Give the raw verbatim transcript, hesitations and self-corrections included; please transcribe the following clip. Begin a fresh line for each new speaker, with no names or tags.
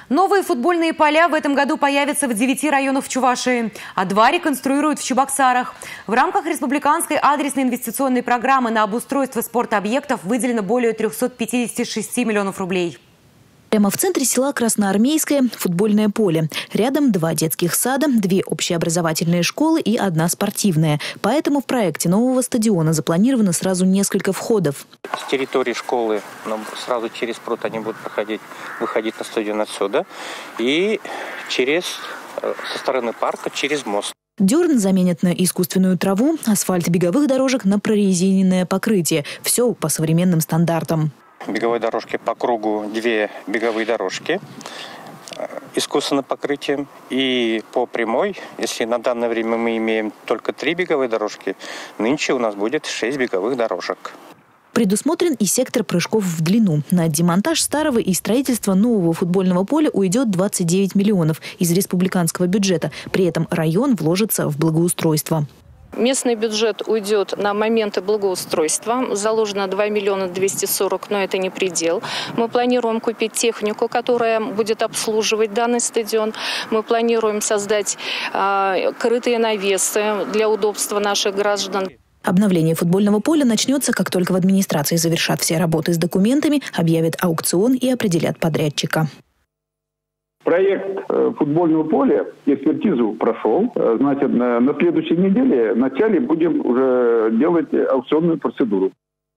Новые футбольные поля в этом году появятся в девяти районах Чувашии, а два реконструируют в Чебоксарах. В рамках республиканской адресной инвестиционной программы на обустройство спортобъектов выделено более трёхсот пятидесяти шести миллионов рублей.
Прямо в центре села Красноармейское футбольное поле. Рядом два детских сада, две общеобразовательные школы и одна спортивная. Поэтому в проекте нового стадиона запланировано сразу несколько входов.
С территории школы ну, сразу через пруд они будут проходить, выходить на стадион отсюда. И через, со стороны парка через мост.
Дерн заменят на искусственную траву, асфальт беговых дорожек на прорезиненное покрытие. Все по современным стандартам.
Беговой дорожки по кругу две беговые дорожки искусственным покрытием. И по прямой, если на данное время мы имеем только три беговые дорожки, нынче у нас будет шесть беговых дорожек.
Предусмотрен и сектор прыжков в длину. На демонтаж старого и строительство нового футбольного поля уйдет двадцать девять миллионов из республиканского бюджета. При этом район вложится в благоустройство.
Местный бюджет уйдет на моменты благоустройства. Заложено два миллиона двести сорок, но это не предел. Мы планируем купить технику, которая будет обслуживать данный стадион. Мы планируем создать э, крытые навесы для удобства наших граждан.
Обновление футбольного поля начнется, как только в администрации завершат все работы с документами, объявят аукцион и определят подрядчика.
Проект футбольного поля экспертизу прошел. Значит, на следующей неделе в начале будем уже делать аукционную процедуру.